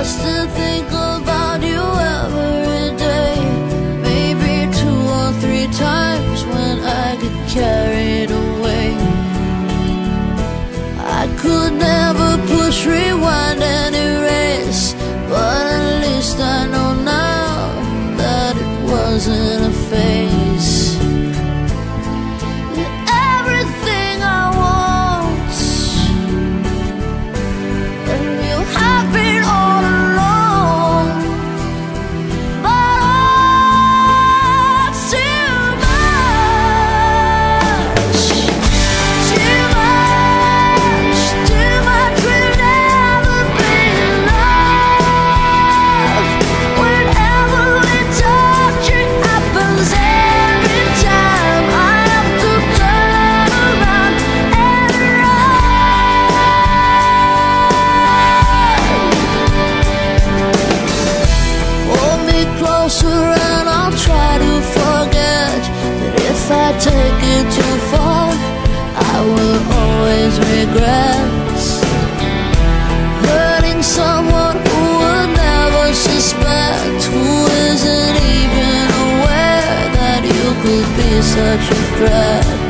still think about you every day. Maybe 2 or 3 times when I get carried away. I could never push rewind and erase, but at least I know now that it wasn't a phase. You're everything I want, and you have been all along, but it's too much, too much, too much will never be enough. Whenever we touch, it happens every time. I have to turn around and run. Hold me closer and I'll try to forget that if I take it too far, I will always regret hurting someone who would never suspect, who isn't even aware that you could be such a threat.